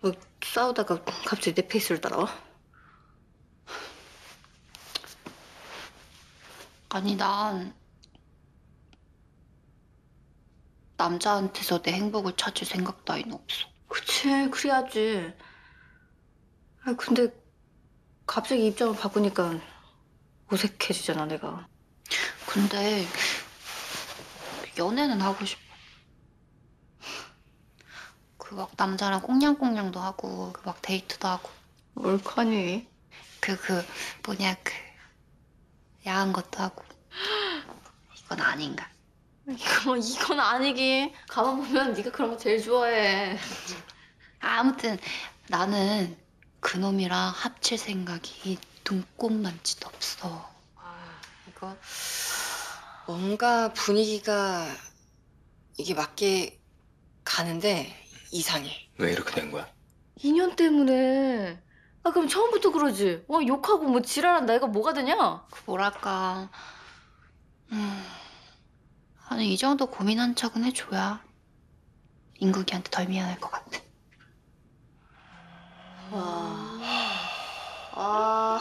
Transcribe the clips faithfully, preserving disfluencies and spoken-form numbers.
뭐 싸우다가 갑자기 내 페이스를 따라와? 아니, 난 남자한테서 내 행복을 찾을 생각 따윈 없어. 그치, 그래야지. 아, 근데 갑자기 입장을 바꾸니까 어색해지잖아, 내가. 근데 연애는 하고 싶어. 그 막 남자랑 꽁냥꽁냥도 하고 그 막 데이트도 하고. 뭘까니? 그, 그, 뭐냐, 그, 야한 것도 하고. 이건 아닌가? 이거, 이건 아니긴. 가만 보면 네가 그런 거 제일 좋아해. 아무튼 나는 그놈이랑 합칠 생각이 눈꼽만치도 없어. 아, 이거 뭔가 분위기가 이게 맞게 가는데 이상해. 왜 이렇게 된 거야? 인연 때문에. 아, 그럼 처음부터 그러지. 어, 욕하고 뭐 지랄한 나이가 뭐가 되냐? 그 뭐랄까, 음, 아니 이 정도 고민한 척은 해줘야 인국이한테 덜 미안할 것 같아. 와. 아.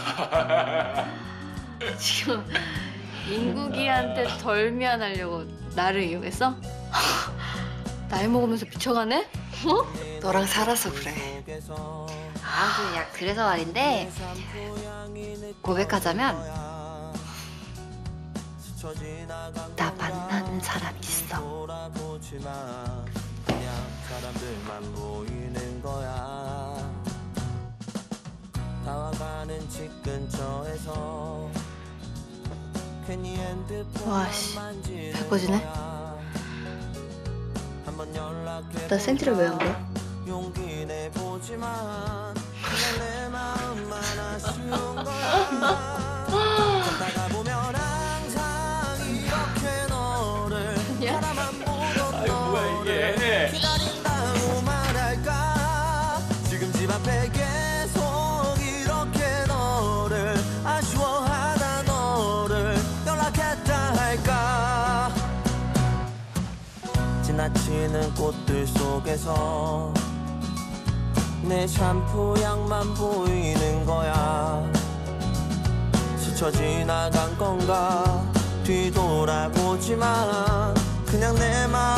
지금 인국이한테 덜 미안하려고 나를 이용했어? 나이 먹으면서 미쳐가네? 어? 너랑 살아서 그래. 아, 야, 그래서 말인데 고백하자면 나 만나는 사람 있어. 와씨, 배꺼지네. 나 센티를 왜 한 거야? 아이 뭐야 이게? 기다린다고 말할까? 지금 집 앞에 계속 이렇게 너를 아쉬워하다 너를 연락했다 할까? 지나치는 꽃들 속에서 내 샴푸 향만 보이는 거야. 스쳐 지나간 건가 뒤돌아보지만 그냥 내 맘